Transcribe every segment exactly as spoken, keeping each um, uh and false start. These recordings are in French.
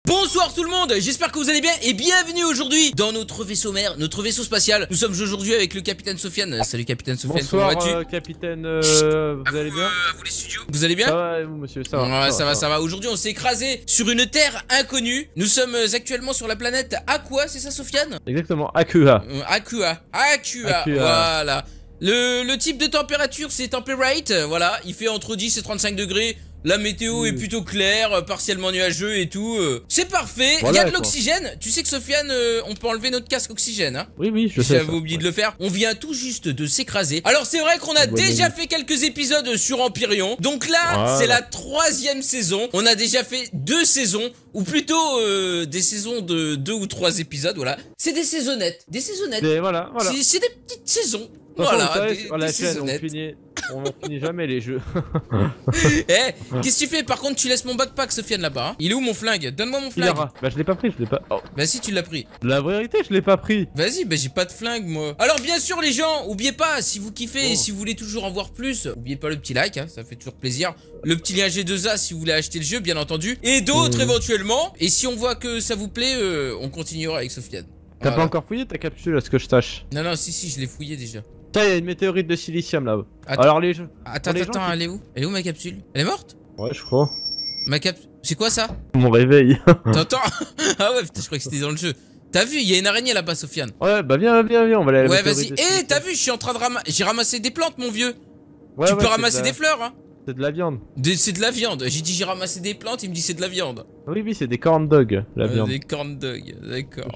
Bonsoir tout le monde, j'espère que vous allez bien et bienvenue aujourd'hui dans notre vaisseau mère, notre vaisseau spatial. Nous sommes aujourd'hui avec le capitaine Sofiane. Salut capitaine Sofiane, bonsoir, comment vas-tu euh, capitaine, euh, vous allez bien? euh, vous les studios. Vous allez bien? Ça va, vous monsieur, ça va. Ouais, ça, va, ça va, ça va. Aujourd'hui on s'est écrasé sur une terre inconnue. Nous sommes actuellement sur la planète Aqua, c'est ça Sofiane? Exactement, Aqua. euh, Aqua, Aqua, Aqua. voilà. Le, le type de température c'est temperate, voilà. Il fait entre dix et trente-cinq degrés. La météo mmh. est plutôt claire, partiellement nuageux et tout. Euh, c'est parfait. Voilà, il y a de l'oxygène. Tu sais que Sofiane, euh, on peut enlever notre casque oxygène. Hein. Oui, oui, je sais. J'avais oublié ouais. de le faire. On vient tout juste de s'écraser. Alors c'est vrai qu'on a ouais, déjà ouais. fait quelques épisodes sur Empyrion. Donc là, voilà. c'est la troisième saison. On a déjà fait deux saisons, ou plutôt euh, des saisons de deux ou trois épisodes. Voilà. C'est des saisonnettes, des saisonnettes. Et voilà, voilà. C'est des petites saisons. Voilà, voilà, des, sur la chaîne, on finit, on finit jamais les jeux. Eh, hey, qu'est-ce que tu fais? Par contre, tu laisses mon backpack, Sofiane, là-bas. Hein. Il est où mon flingue? Donne-moi mon flingue. Bah, je l'ai pas pris, je l'ai pas. Oh. Bah, si, tu l'as pris. La vérité, je l'ai pas pris. Vas-y, bah, j'ai pas de flingue, moi. Alors, bien sûr, les gens, oubliez pas, si vous kiffez oh. et si vous voulez toujours en voir plus, oubliez pas le petit like, hein, ça fait toujours plaisir. Le petit lien G deux A si vous voulez acheter le jeu, bien entendu. Et d'autres mmh. éventuellement. Et si on voit que ça vous plaît, euh, on continuera avec Sofiane. T'as voilà. pas encore fouillé ta capsule, à ce que je sache? Non, non, si, si, je l'ai fouillé déjà. Il y a une météorite de silicium là. Attends, alors les jeux. Attends, les attends, qui... elle est où? Elle est où ma capsule? Elle est morte? Ouais, je crois. Ma cap... C'est quoi ça? Mon réveil. T'entends? Ah ouais, putain, je crois que c'était dans le jeu. T'as vu, il y a une araignée là-bas, Sofiane. Ouais, bah viens, viens, viens, on va aller à la Ouais, vas-y. Eh, t'as vu, je suis en train de ramasser. J'ai ramassé des plantes, mon vieux. Ouais, tu ouais, peux ramasser la... des fleurs, hein. C'est de la viande. C'est de la viande. J'ai dit j'ai ramassé des plantes, il me dit c'est de la viande. Oui, oui, c'est des corn dogs, la euh, viande. Des corn dogs, d'accord.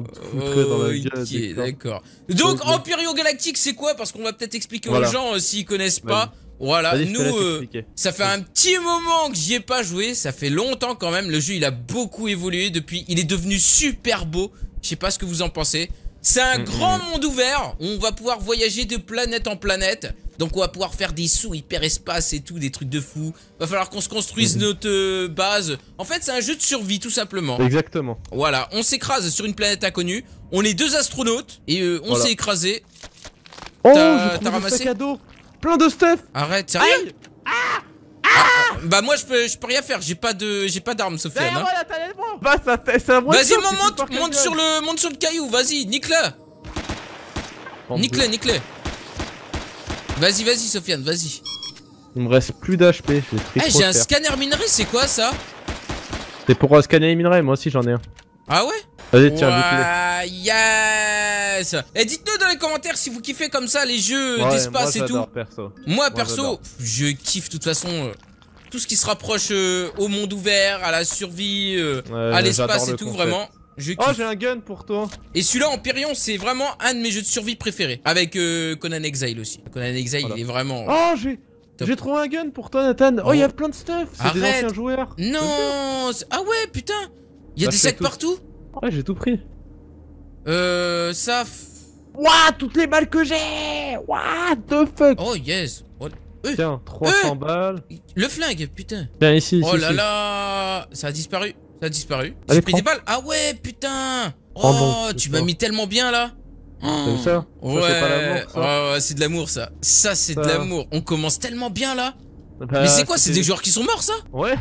Ok, d'accord. Donc, Empyrion Galactique, c'est quoi? Parce qu'on va peut-être expliquer voilà. aux gens euh, s'ils connaissent pas. Voilà, nous, euh, ça fait un petit moment que j'y ai pas joué. Ça fait longtemps quand même. Le jeu, il a beaucoup évolué depuis. Il est devenu super beau. Je sais pas ce que vous en pensez. C'est un mmh, grand mmh. monde ouvert. On va pouvoir voyager de planète en planète. Donc on va pouvoir faire des sauts hyperespace et tout, des trucs de fou. Va falloir qu'on se construise mmh. notre euh, base. En fait, c'est un jeu de survie, tout simplement. Exactement. Voilà, on s'écrase sur une planète inconnue. On est deux astronautes et euh, on voilà. s'est écrasé. Oh, t'as ramassé sac à dos. Plein de stuff. Arrête, sérieux? Aïe. Ah ah ah, bah moi je peux, je peux rien faire, j'ai pas de j'ai pas d'armes, Sofiane. Hein. Bah, vas-y, monte, monte sur le monte sur le caillou, vas-y, nique-le. Nique-le, nique-le. Vas-y, vas-y, Sofiane, vas-y. Il me reste plus d'H P. Eh, hey, j'ai un scanner minerai, c'est quoi ça? C'est pour uh, scanner les minerais, moi aussi j'en ai un. Ah ouais? Vas-y, tiens, ouais, yes. Et dites-nous dans les commentaires si vous kiffez comme ça les jeux ouais, d'espace et tout. Perso. Moi, perso, moi, je kiffe de toute façon euh, tout ce qui se rapproche euh, au monde ouvert, à la survie, euh, ouais, à l'espace et tout, concept. Vraiment. Je oh, j'ai un gun pour toi. Et celui-là, Empyrion, c'est vraiment un de mes jeux de survie préférés. Avec euh, Conan Exile aussi. Conan Exile, voilà. il est vraiment... Oh, j'ai... J'ai trouvé un gun pour toi, Nathan. Oh, il oh. y a plein de stuff. C'est des anciens joueurs. Non. Ah ouais, putain. Il y a bah, des sacs tout... partout. Ouais, j'ai tout pris. Euh... Ça... Ouah, toutes les balles que j'ai. What the fuck. Oh, yes. What... Euh, Tiens, trois cents euh, balles. Le flingue, putain. Tiens, ici, ici. Oh là ici. là. Ça a disparu. Ça a disparu. J'ai pris des balles. Ah ouais, putain. Oh, bon, tu m'as mis tellement bien là. Comme ça, ouais, c'est pas l'amour, ça. Ouais, ouais, c'est de l'amour ça. Ça, c'est de l'amour. On commence tellement bien là. Bah, mais c'est quoi? C'est des joueurs qui sont morts ça? Ouais.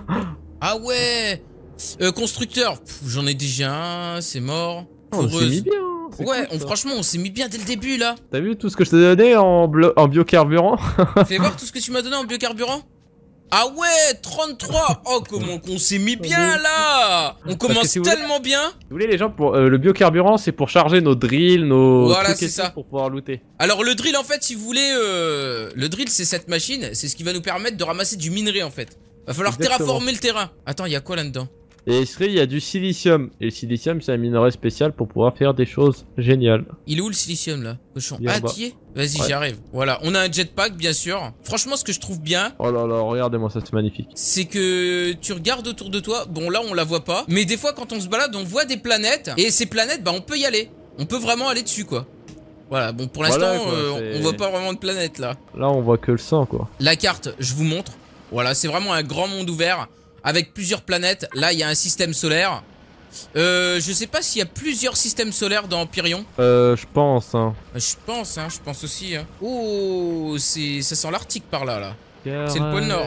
Ah ouais. Euh, constructeur, j'en ai déjà un, c'est mort. Oh, on s'est mis bien. Ouais, cool, on, franchement, on s'est mis bien dès le début là. T'as vu tout ce que je t'ai donné en, en biocarburant? Fais voir tout ce que tu m'as donné en biocarburant. Ah ouais, trente-trois. Oh, comment qu'on s'est mis bien là. On commence si tellement voulez, bien. Si vous voulez les gens, pour euh, le biocarburant, c'est pour charger nos drills, nos voilà, c'est ça. Pour pouvoir looter. Alors le drill en fait, si vous voulez, euh, le drill c'est cette machine, c'est ce qui va nous permettre de ramasser du minerai en fait. Va falloir Exactement. terraformer le terrain. Attends, il y a quoi là-dedans? Et il y a du silicium. Et le silicium, c'est un minerai spécial pour pouvoir faire des choses géniales. Il est où le silicium là, cochon? Ah, t'y es? Vas-y, ouais. j'y arrive. Voilà, on a un jetpack, bien sûr. Franchement, ce que je trouve bien... Oh là là, regardez-moi ça, c'est magnifique. C'est que tu regardes autour de toi. Bon, là, on la voit pas. Mais des fois, quand on se balade, on voit des planètes. Et ces planètes, bah, on peut y aller. On peut vraiment aller dessus, quoi. Voilà, bon, pour l'instant, voilà, euh, on voit pas vraiment de planète, là. Là, on voit que le sang, quoi. La carte, je vous montre. Voilà, c'est vraiment un grand monde ouvert. Avec plusieurs planètes. Là, il y a un système solaire. Euh, je sais pas s'il y a plusieurs systèmes solaires dans Empyrion. Euh, je pense, hein. Je pense, hein, je pense aussi. Hein. Oh, c'est, ça sent l'Arctique par là, là. C'est le pôle Nord.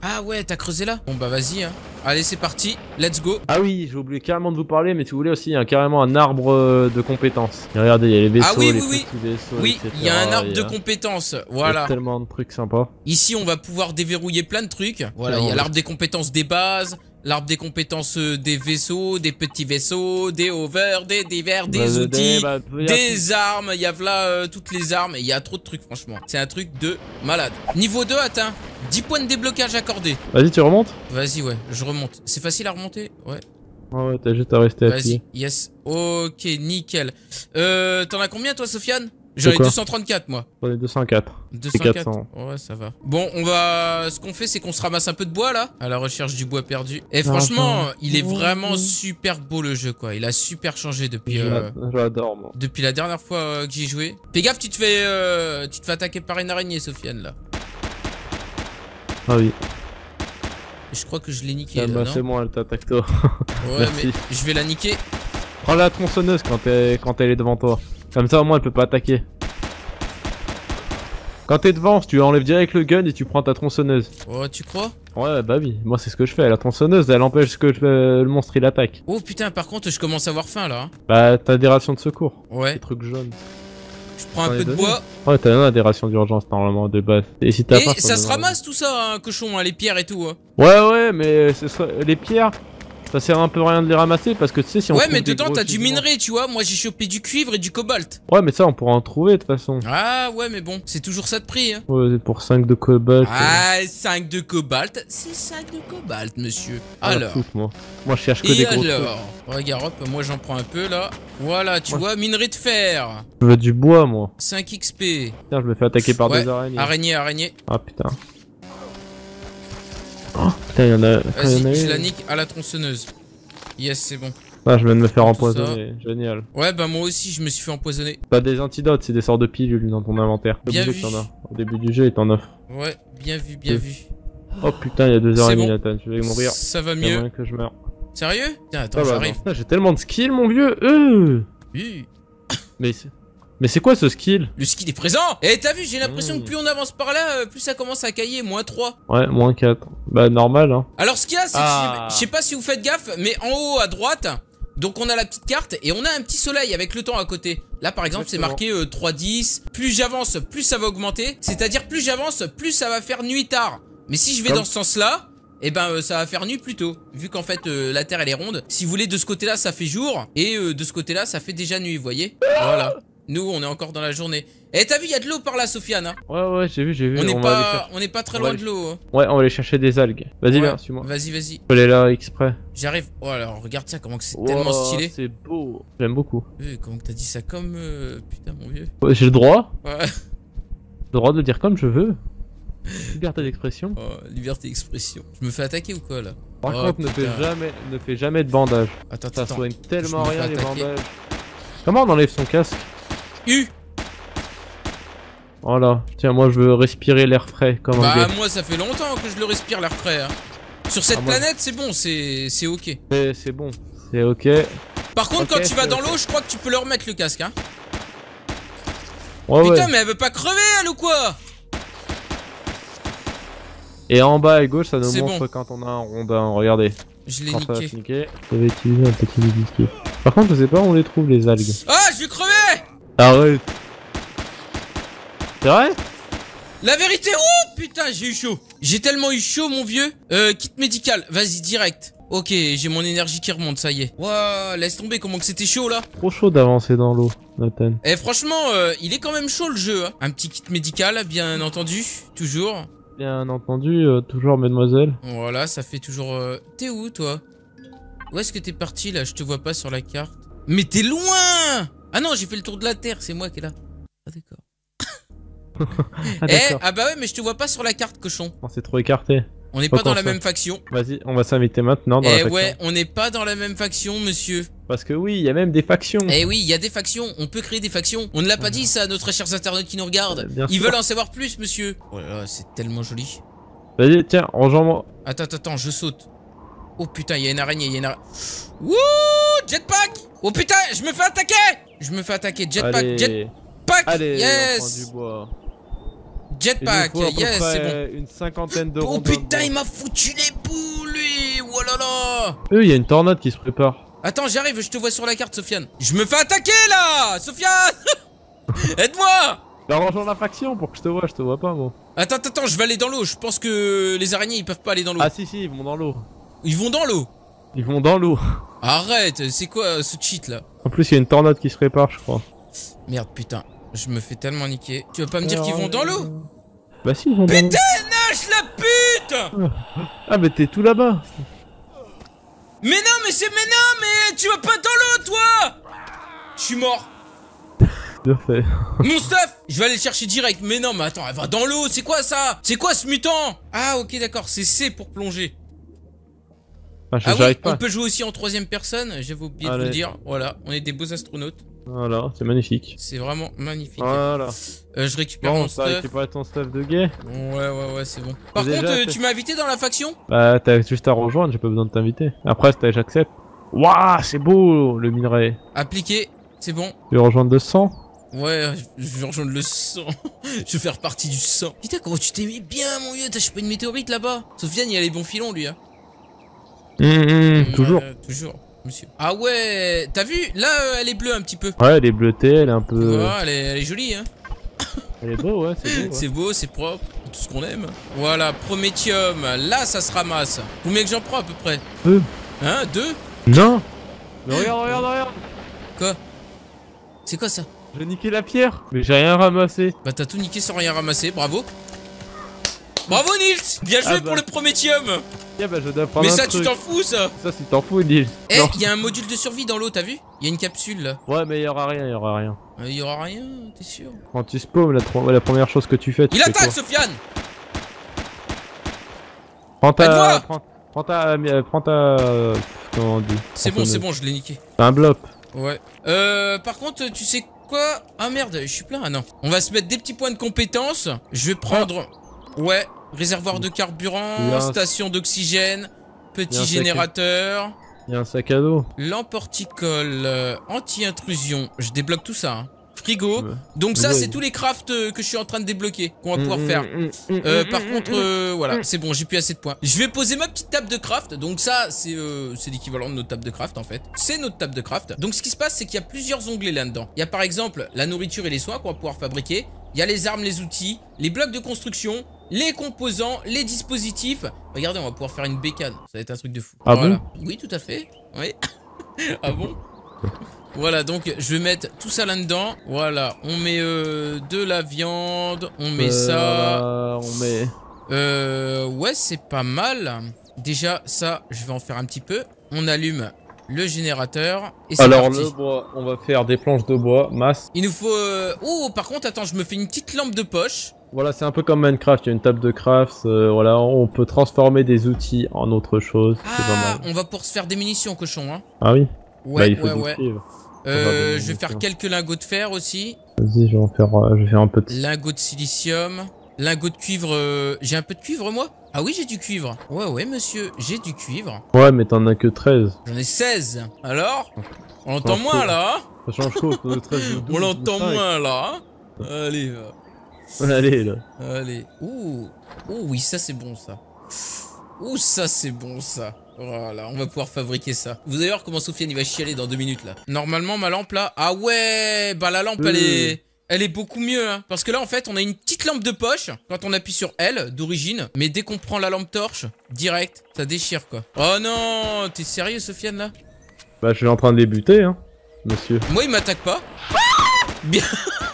Ah ouais, t'as creusé là? Bon bah vas-y, hein. Allez, c'est parti, let's go. Ah oui, j'ai oublié carrément de vous parler, mais si vous voulez aussi, il y a carrément un arbre de compétences. Et regardez, il y a les vaisseaux, ah oui, les oui, oui. petits vaisseaux, oui, il y a un arbre a... de compétences, voilà. Il y a tellement de trucs sympas. Ici, on va pouvoir déverrouiller plein de trucs. Voilà, il y a l'arbre des compétences des bases, l'arbre des compétences des vaisseaux, des petits vaisseaux, des hovers, des divers, des bah, outils, des, bah, des armes. Il y a là euh, toutes les armes et il y a trop de trucs, franchement. C'est un truc de malade. Niveau deux atteint. dix points de déblocage accordés. Vas-y, tu remontes? Vas-y, ouais, je remonte. C'est facile à remonter? Ouais. Ouais, ouais, t'as juste à rester appuyé. Vas-y, yes. Ok, nickel. Euh, t'en as combien, toi, Sofiane? J'en ai deux cent trente-quatre, moi. J'en ai deux cent quatre. deux cent quatre. quatre cents. Ouais, ça va. Bon, on va... Ce qu'on fait, c'est qu'on se ramasse un peu de bois, là, à la recherche du bois perdu. Et franchement, il est vraiment super beau, le jeu, quoi. Il a super changé depuis... Euh... J'adore, moi. Depuis la dernière fois euh, que j'y jouais. Fais gaffe, tu te fais... Euh... Tu te fais attaquer par une araignée, Sofiane, là. Ah oui. Je crois que je l'ai niqué. Ah bah c'est moi, elle t'attaque toi. Ouais, mais je vais la niquer. Prends la tronçonneuse quand elle, quand elle est devant toi. Comme ça, au moins, elle peut pas attaquer. Quand t'es devant, tu enlèves direct le gun et tu prends ta tronçonneuse. Oh, tu crois? Ouais, bah oui. Moi, c'est ce que je fais. La tronçonneuse, elle empêche que le monstre il attaque. Oh putain, par contre, je commence à avoir faim là. Bah, t'as des rations de secours. Ouais. Des trucs jaunes. Je prends un peu de bois. Ouais, t'as des rations d'urgence normalement de base. Et si t'as pas. Et ça se ramasse tout ça, hein, cochon, hein, les pierres et tout. Hein. Ouais, ouais, mais les pierres, ça sert un peu rien de les ramasser parce que tu sais, si on. Ouais, mais dedans t'as du minerai, tu vois. Moi j'ai chopé du cuivre et du cobalt. Ouais, mais ça on pourra en trouver de toute façon. Ah, ouais, mais bon, c'est toujours ça de prix. Hein. Ouais, pour cinq de cobalt. Ah, cinq de cobalt, c'est cinq de cobalt, monsieur. Alors. Ah, moi. moi je cherche que et des gros alors trucs. Regarde, hop, moi j'en prends un peu là. Voilà, tu ouais. vois, minerai de fer. Je veux du bois, moi. cinq X P. Putain, je me fais attaquer par ouais. des araignées. Araignée, araignée. Ah putain. Oh putain, y'en a. Vas-y, je la nique à la tronçonneuse. Yes, c'est bon. Ah, je viens de me faire empoisonner. Génial. Ouais, bah moi aussi, je me suis fait empoisonner. Pas des antidotes, c'est des sortes de pilules dans ton inventaire. Bien vu. En as. Au début du jeu, il t'en offre. Ouais, bien vu, bien vu. Oh putain, il y a deux araignées, bon. Nathan. Je vais mourir. Ça va mieux. Que je meurs. Sérieux? Tiens, attends, ah, bah, j'arrive. J'ai tellement de skills, mon vieux. Euh. Oui. Mais Mais c'est quoi ce skill? Le skill est présent. Et t'as vu, j'ai l'impression mmh. que plus on avance par là, plus ça commence à cailler. moins trois. Ouais, moins quatre. Bah normal hein. Alors ce qu'il y a, c'est ah. que je sais pas si vous faites gaffe, mais en haut à droite, donc on a la petite carte et on a un petit soleil avec le temps à côté. Là par exemple c'est marqué euh, trois dix. Plus j'avance, plus ça va augmenter. C'est-à-dire plus j'avance, plus ça va faire nuit tard. Mais si je vais Comme... dans ce sens-là, et eh ben euh, ça va faire nuit plus tôt. Vu qu'en fait euh, la Terre elle est ronde. Si vous voulez, de ce côté-là ça fait jour. Et euh, de ce côté-là ça fait déjà nuit, vous voyez. Voilà. Nous, on est encore dans la journée. Eh, t'as vu, il y a de l'eau par là, Sofiane. Hein. Ouais, ouais, j'ai vu, j'ai vu. On n'est pas, on est pas très on loin de l'eau. Hein. Ouais, on va aller chercher des algues. Vas-y, ouais. viens, suis-moi. Vas-y, vas-y. Je vais aller là exprès. J'arrive. Oh, alors, regarde ça, comment que c'est wow, tellement stylé. C'est beau. J'aime beaucoup. Euh, comment que t'as dit ça comme. Euh... Putain, mon vieux. Ouais, j'ai le droit. Ouais. Le droit de dire comme je veux. Liberté d'expression. Oh, liberté d'expression. Je me fais attaquer ou quoi là? Par oh, contre, ne fais jamais, ne fais jamais de bandage. Attends, ça attends. soigne tellement rien les bandages. Comment on enlève son casque? U. Voilà, tiens, moi je veux respirer l'air frais comme bah, un gars. Bah moi ça fait longtemps que je le respire l'air frais hein. Sur cette ah, planète moi... c'est bon, c'est ok. C'est bon, c'est ok. Par contre okay, quand tu vas dans okay. l'eau je crois que tu peux leur remettre le casque hein. Ouais, putain ouais. mais elle veut pas crever elle ou quoi? Et en bas à gauche ça nous montre bon. quand on a un rondin, regardez. Je l'ai niqué. niqué. Je vais utiliser un petit niqué. Par contre je sais pas où on les trouve les algues. Ah je vais crever. Arrête. C'est vrai? La vérité, oh putain, j'ai eu chaud. J'ai tellement eu chaud, mon vieux. Euh, kit médical, vas-y, direct. Ok, j'ai mon énergie qui remonte, ça y est. Waouh, laisse tomber, comment que c'était chaud, là. Trop chaud d'avancer dans l'eau, Nathan. Eh, franchement, euh, il est quand même chaud, le jeu. Hein. Un petit kit médical, bien entendu, toujours. Bien entendu, euh, toujours, mademoiselle. Voilà, ça fait toujours... Euh... T'es où, toi? Où est-ce que t'es parti, là? Je te vois pas sur la carte. Mais t'es loin! Ah non, j'ai fait le tour de la Terre, c'est moi qui est là. Ah, d'accord. ah, eh, ah bah ouais, mais je te vois pas sur la carte, cochon. On s'est trop écarté. On n'est pas dans la même faction. Vas-y, on va s'inviter maintenant dans eh la faction. ouais, on n'est pas dans la même faction, monsieur. Parce que oui, il y a même des factions. Eh oui, il y a des factions. On peut créer des factions. On ne l'a pas dit ça à nos très chers internautes qui nous regardent. Bien Ils sûr. veulent en savoir plus, monsieur. Oh là là, c'est tellement joli. Vas-y, tiens, rejoins-moi. Attends, attends, attends, je saute. Oh putain, il y a une araignée, il y a une araignée. Wouh, jetpack. Oh putain, je me fais attaquer. Je me fais attaquer, jetpack, jetpack. Allez, yes. on prend du bois. Jetpack, yes, c'est bon. Une cinquantaine de Oh rondes. putain, il m'a foutu les boules, lui. Oh là là. Euh, il y a une tornade qui se prépare. Attends, j'arrive, je te vois sur la carte, Sofiane. Je me fais attaquer là, Sofiane. Aide-moi. Bah, rejoins la faction pour que je te vois, je te vois pas, moi. Attends, attends, je vais aller dans l'eau. Je pense que les araignées, ils peuvent pas aller dans l'eau. Ah si, si, ils vont dans l'eau. Ils vont dans l'eau. Ils vont dans l'eau. Arrête, c'est quoi ce cheat là? En plus, il y a une tornade qui se prépare, je crois. Merde, putain, je me fais tellement niquer. Tu vas pas me dire qu'ils vont dans l'eau? Bah si, ils vont dans l'eau. Putain, nage la pute. Ah, mais t'es tout là-bas. Mais non, mais c'est... Mais non, mais tu vas pas dans l'eau, toi. Je suis mort. Bien fait. Mon stuff. Je vais aller le chercher direct. Mais non, mais attends, elle va dans l'eau. C'est quoi ça? C'est quoi ce mutant? Ah, ok, d'accord, c'est C pour plonger. Ah, je Ah oui, pas. on peut jouer aussi en troisième personne. J'avais oublié Allez. de vous le dire. Voilà, on est des beaux astronautes. Voilà, c'est magnifique. C'est vraiment magnifique. Voilà. Euh, je récupère Bon, mon t'as stuff. récupéré ton stuff de gay. Ouais, ouais, ouais, c'est bon. Par Déjà, contre, euh, fait- tu m'as invité dans la faction? Bah, t'as juste à rejoindre, j'ai pas besoin de t'inviter. Après, t'as- j'accepte. Waouh, c'est beau le minerai. Appliqué, c'est bon. Tu veux rejoindre deux cents? Ouais, je vais rejoindre le sang. Je vais faire partie du sang. Putain, comment tu t'es mis bien, mon vieux. T'as chopé une météorite là-bas. Sofiane, il a les bons filons, lui. Hein. Mmh, mmh, toujours. Ouais, toujours, monsieur. Ah ouais, t'as vu? Là, euh, elle est bleue un petit peu. Ouais, elle est bleutée, elle est un peu. Ouais, elle est, elle est jolie, hein. Elle est beau, ouais, c'est beau. Ouais. C'est beau, c'est propre, tout ce qu'on aime. Voilà, Prométhium. Là, ça se ramasse. Combien que j'en prends à peu près? Peu. Hein, deux? Non. Mais regarde, regarde, regarde. Quoi? C'est quoi ça? J'ai niqué la pierre. Mais j'ai rien ramassé. Bah t'as tout niqué sans rien ramasser, bravo. Bravo Nils. Bien joué Ah bah. pour le Prométhium. Yeah, bah, je dois prendre Mais un ça truc. tu t'en fous ça. Ça, tu t'en fous, Nils. Eh, Non. il y a un module de survie dans l'eau, t'as vu? Il y a une capsule là. Ouais, mais il y aura rien, il y aura rien. Il euh, y aura rien, t'es sûr? Quand tu spawns, la, tro- la première chose que tu fais, tu Il fais attaque quoi? Sofiane. Prends ta... Aide-moi. Prends, prends ta... euh, Prends ta... euh, Comment on dit? C'est bon, c'est bon, je l'ai niqué. T'as un bloc. Ouais. Euh, par contre, tu sais quoi? Ah merde, je suis plein. Ah non. On va se mettre des petits points de compétence. Je vais prendre... Ouais, réservoir de Il y carburant, a un- station d'oxygène, Il y a petit un générateur, Il y a un sac à dos. lampe horticole, euh, anti-intrusion. Je débloque tout ça, hein. Frigo. Ouais. Donc ça, Ouais. c'est tous les crafts euh, que je suis en train de débloquer, qu'on va pouvoir Mmh, faire. mmh, mmh, Euh, mmh, par mmh, contre, mmh. euh, voilà, c'est bon, j'ai plus assez de points. Je vais poser ma petite table de craft. Donc ça, c'est euh, c'est l'équivalent de notre table de craft en fait. C'est notre table de craft. Donc ce qui se passe, c'est qu'il y a plusieurs onglets là-dedans. Il y a par exemple la nourriture et les soins qu'on va pouvoir fabriquer. Il y a les armes, les outils, les blocs de construction, les composants, les dispositifs. Regardez, on va pouvoir faire une bécane. Ça va être un truc de fou. Ah voilà. bon? Oui, tout à fait. Oui. Ah bon? Voilà, donc je vais mettre tout ça là-dedans. Voilà, on met euh, de la viande, on met Euh, ça. On met... Euh, ouais, c'est pas mal. Déjà, ça, je vais en faire un petit peu. On allume le générateur et c'est Alors parti. le bois, on va faire des planches de bois, masse. Il nous faut... euh, Oh, par contre, attends, je me fais une petite lampe de poche. Voilà, c'est un peu comme Minecraft, il y a une table de craft, euh, voilà, on peut transformer des outils en autre chose, c'est pas Ah, mal. on va pour se faire des munitions, cochon, hein. Ah oui? Ouais, Bah il faut ouais, tout ouais. suivre. Euh, des je vais faire munitions. quelques lingots de fer aussi. Vas-y, je vais en faire, euh, je vais faire un peu de... Lingots de silicium. Lingots de cuivre. euh, J'ai un peu de cuivre, moi? Ah oui, j'ai du cuivre. Ouais, ouais, monsieur, j'ai du cuivre. Ouais, mais t'en as que treize. J'en ai seize. Alors? On l'entend change moins, tout. là, hein? Ça change quoi, t'en as treize ou douze On ou l'entend cinq. moins, là, hein? Allez, va. Allez, là. Allez. Ouh. Ouh, oui, ça c'est bon ça. Ouh, ça c'est bon ça. Voilà, on va pouvoir fabriquer ça. Vous allez voir comment Sofiane il va chialer dans deux minutes là. Normalement, ma lampe là. Ah ouais, bah la lampe Euh. elle est. Elle est beaucoup mieux, hein. Parce que là, en fait, on a une petite lampe de poche quand on appuie sur L d'origine. Mais dès qu'on prend la lampe torche, direct, ça déchire quoi. Oh non, t'es sérieux, Sofiane là? Bah je suis en train de débuter, hein, monsieur. Moi, il m'attaque pas. Bien.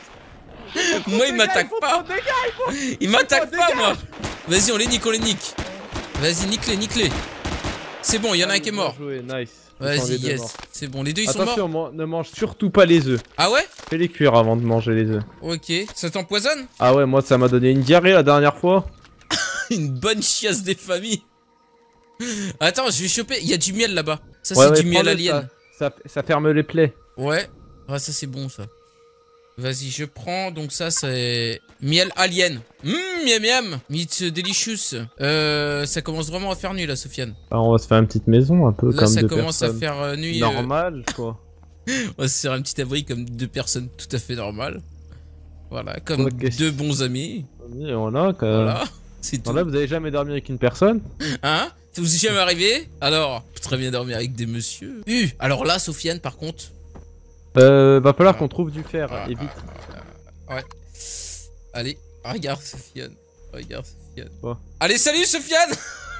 Moi, il m'attaque pas. Il m'attaque pas, moi. Vas-y, on les nique, on les nique. Vas-y, nique-les, nique-les. C'est bon, il y en a un qui est mort. Bien joué, nice. Vas-y, Les deux morts. yes. C'est bon, les deux ils sont morts. Attention, man- ne mange surtout pas les œufs. Ah ouais? Fais-les cuire avant de manger les œufs. Ok. Ça t'empoisonne? Ah ouais, moi ça m'a donné une diarrhée la dernière fois. Une bonne chiasse des familles. Attends, je vais choper. Il y a du miel là-bas. Ça, Ouais, c'est ouais, du miel prends-le, alien. Ça, ça, ça ferme les plaies. Ouais. Ah, ça, c'est bon, ça. Vas-y, je prends. Donc, ça, c'est miel alien. Hum, miam miam. It's delicious. Euh, ça commence vraiment à faire nuit, là, Sofiane. Ah, on va se faire une petite maison un peu Là, comme ça deux commence à personnes. faire euh, nuit. euh, Normal, quoi. On va se faire un petit abri comme deux personnes tout à fait normales. Voilà, comme okay. deux bons amis. Et voilà, que... voilà. C'est tout. Là, vous avez jamais dormi avec une personne? Hein? Ça vous est jamais arrivé? Alors, je peux très bien dormir avec des messieurs. Uh, alors là, Sofiane, par contre. Euh, va falloir ah. qu'on trouve du fer, ah, et vite. Ah, ouais. Allez, regarde Sofiane. Regarde Sofiane. Oh. Allez, salut Sofiane.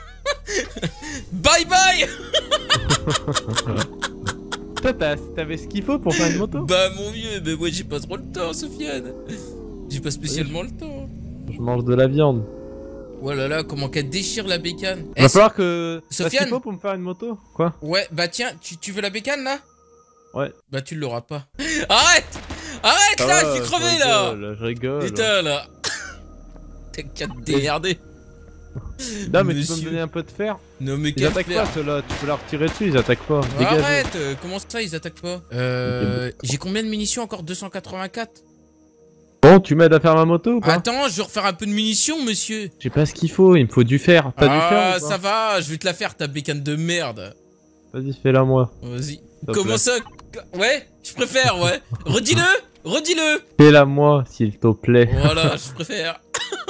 Bye bye. Toi, t'avais ce qu'il faut pour faire une moto? Bah, mon vieux, mais moi j'ai pas trop le temps, Sofiane. J'ai pas spécialement oui, je... le temps. Je mange de la viande. Oh là là, comment qu'elle déchire la bécane. Il va falloir que... Sofiane, t'as ce qu'il faut pour me faire une moto? Quoi? Ouais, bah tiens, tu, tu veux la bécane là? Ouais. Bah tu l'auras pas. Arrête! Arrête là, je suis crevé là! Je rigole. Putain là. T'as qu'à te démerder. Non mais Monsieur. Tu peux me donner un peu de fer? Non mais ils attaquent pas ceux-là, tu peux la retirer dessus, ils attaquent pas. Arrête, euh, comment ça ils attaquent pas? Euh... J'ai combien de munitions encore? Deux cent quatre-vingt-quatre. Bon, tu m'aides à faire ma moto ou pas? Attends, je vais refaire un peu de munitions, monsieur. J'ai pas ce qu'il faut, il me faut du fer. T'as ah, du fer ou pas? Ça va, je vais te la faire ta bécane de merde. Vas-y, fais-la moi. Vas-y. Comment ça? Ouais, je préfère, ouais. Redis-le, redis-le. Fais-la moi, s'il te plaît. Voilà, je préfère.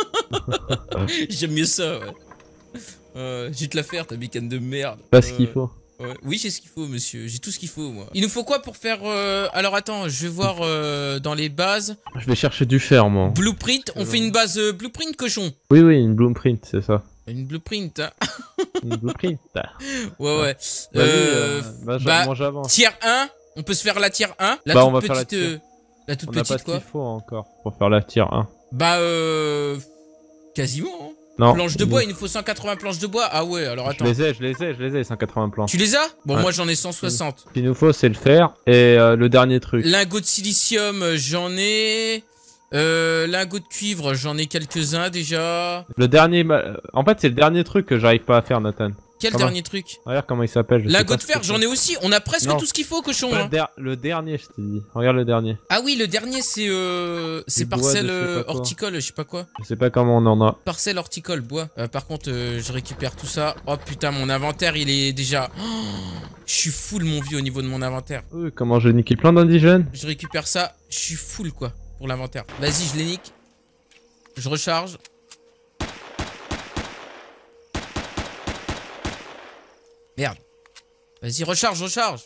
J'aime mieux ça, ouais. Euh, je vais te la faire, ta bécane de merde. Pas ce qu'il faut. Ouais. Oui, j'ai ce qu'il faut, monsieur. J'ai tout ce qu'il faut, moi. Il nous faut quoi pour faire... Euh... Alors, attends, je vais voir euh, dans les bases. Je vais chercher du fer, moi. Blueprint. On fait une base euh, blueprint, cochon. Oui, oui, une blueprint, c'est ça. Une blueprint, hein. Une blueprint. Ouais, ouais. Bah, euh, bah, bah mange avant. Tier un. On peut se faire la tier un. La bah, toute on va petite, faire la tier. euh, la toute on petite, pas quoi. Ce qu'il faut encore pour faire la tier un. Bah, euh... quasiment, hein. Non. Planches de bois, il nous faut cent quatre-vingts planches de bois. Ah ouais, alors attends. Je les ai, je les ai, je les ai, cent quatre-vingts planches. Tu les as? Bon, ouais. Moi j'en ai cent soixante. Ce qu'il nous faut, c'est le fer et euh, le dernier truc. Lingot de silicium, j'en ai. Euh, lingot de cuivre, j'en ai quelques-uns déjà. Le dernier. En fait, c'est le dernier truc que j'arrive pas à faire, Nathan. Quel comment... dernier truc? Regarde comment il s'appelle. Lingot de fer, j'en ai aussi. On a presque non. tout ce qu'il faut, cochon. Hein. Le, der le dernier, je t'ai dit. Regarde le dernier. Ah oui, le dernier, c'est euh, c'est parcelle euh, horticole, je sais pas quoi. Je sais pas comment on en a. Parcelle horticole, bois. Euh, par contre, euh, je récupère tout ça. Oh putain, mon inventaire, il est déjà. Oh, je suis full, mon vieux, au niveau de mon inventaire. Oui, comment je nique plein d'indigènes? Je récupère ça. Je suis full, quoi, pour l'inventaire. Vas-y, je les nique. Je recharge. Merde. Vas-y, recharge, recharge.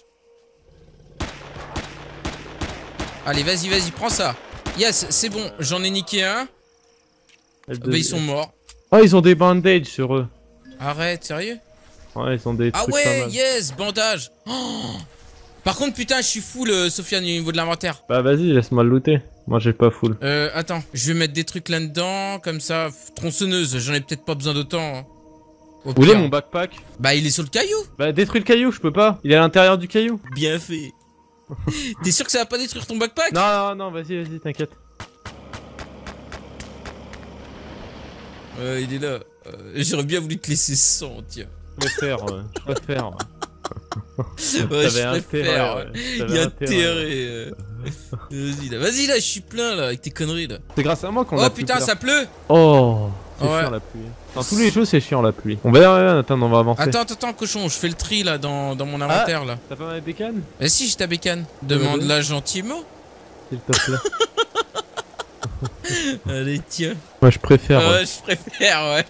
Allez, vas-y, vas-y, prends ça. Yes, c'est bon, j'en ai niqué un. Ah bah, ils sont morts. Oh, ils ont des bandages sur eux. Arrête, sérieux? Ouais, ils ont des ah trucs ouais, yes, bandage. Oh. Par contre, putain, je suis full, euh, Sofiane, au niveau de l'inventaire. Bah vas-y, laisse-moi le looter. Moi, j'ai pas full. Euh, attends, je vais mettre des trucs là-dedans, comme ça. Tronçonneuse, j'en ai peut-être pas besoin d'autant. Hein. Où okay. est mon backpack? Bah il est sur le caillou. Bah détruis le caillou, je peux pas. Il est à l'intérieur du caillou. Bien fait. T'es sûr que ça va pas détruire ton backpack? Non non non, vas-y vas-y, t'inquiète. Euh, il est là. Euh, J'aurais bien voulu te laisser sans, tiens. Je préfère, ouais. Je préfère. Ouais, je préfère. Ouais. Il y a intérêt. Euh... Vas-y là, vas-y là, je suis plein là avec tes conneries là. C'est grâce à moi qu'on a. Oh putain, ça pleut. Oh. C'est ouais. chiant la pluie. Dans tous les jeux, c'est chiant la pluie. On va y attends, on va avancer. Attends, attends, attends, cochon, je fais le tri là dans, dans mon inventaire ah, là. T'as pas ma bécane? Eh si, j'ai ta bécane. Demande-la gentiment. S'il te plaît. Allez, tiens. Moi, je préfère. Ouais, ouais. je préfère, ouais.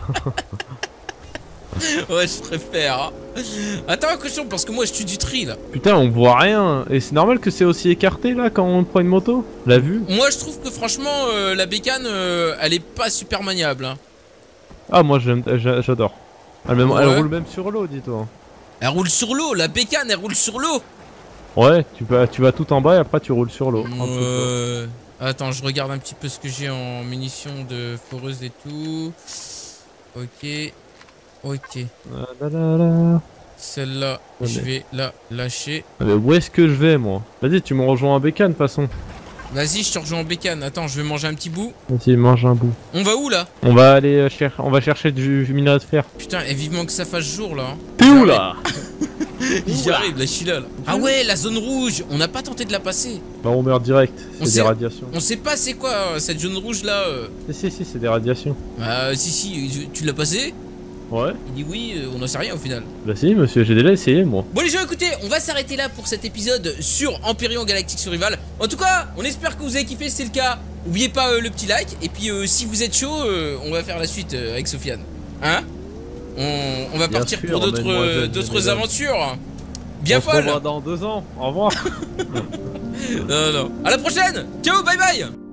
Ouais, je préfère. Attends, cochon, parce que moi je tue du tri là. Putain, on voit rien. Et c'est normal que c'est aussi écarté là quand on prend une moto? La vue? Moi je trouve que franchement, euh, la bécane, euh, elle est pas super maniable. Hein. Ah, moi j'adore. Elle, ouais. elle roule même sur l'eau, dis-toi. Elle roule sur l'eau, la bécane elle roule sur l'eau. Ouais, tu vas, tu vas tout en bas et après tu roules sur l'eau. Euh... Attends, je regarde un petit peu ce que j'ai en munitions de foreuse et tout. Ok. Ok. Celle-là, ouais, je vais la lâcher. Mais où est-ce que je vais, moi? Vas-y, tu me rejoins en bécane, de toute façon. Vas-y, je te rejoins en bécane. Attends, je vais manger un petit bout. Vas-y, mange un bout. On va où, là? On va aller euh, cher on va chercher du minerai de fer. Putain, et vivement que ça fasse jour, là. T'es où, là? J'y arrive, là, je suis là, là. Ah ouais, la zone rouge. On n'a pas tenté de la passer. Bah, on meurt direct. C'est des radiations. On sait pas c'est quoi, cette zone rouge, là. Euh... Si, si, si, c'est des radiations. Bah, si, si, tu l'as passé? Ouais. Il dit oui, euh, on n'en sait rien au final. Bah si monsieur, j'ai déjà essayé moi. Bon les gens, écoutez, on va s'arrêter là pour cet épisode sur Empyrion Galactic Survival. En tout cas, on espère que vous avez kiffé, si c'est le cas, n'oubliez pas euh, le petit like. Et puis euh, si vous êtes chaud, euh, on va faire la suite euh, avec Sofiane. Hein? On, on va Bien partir sûr, pour d'autres euh, d'autres aventures. Bien folles. On se revoit dans deux ans, au revoir. Non non, à la prochaine. Ciao, bye bye.